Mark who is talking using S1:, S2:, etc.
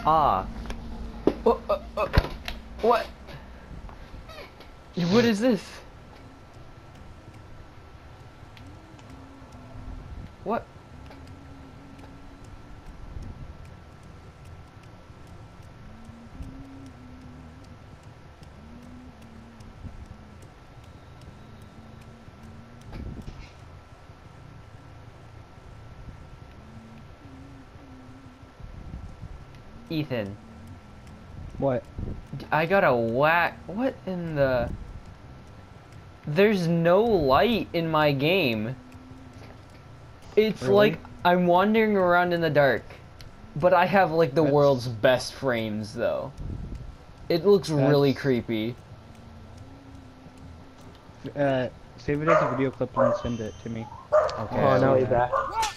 S1: Ah. What? What is this? What? Ethan.
S2: What?
S1: I got a whack. What in the... There's no light in my game. It's
S2: Really?
S1: like I'm wandering around in the dark. But I have like the world's best frames though. It looks really creepy.
S2: Save it as a video clip and send it to me.
S1: Okay.
S3: Oh, no, he's back.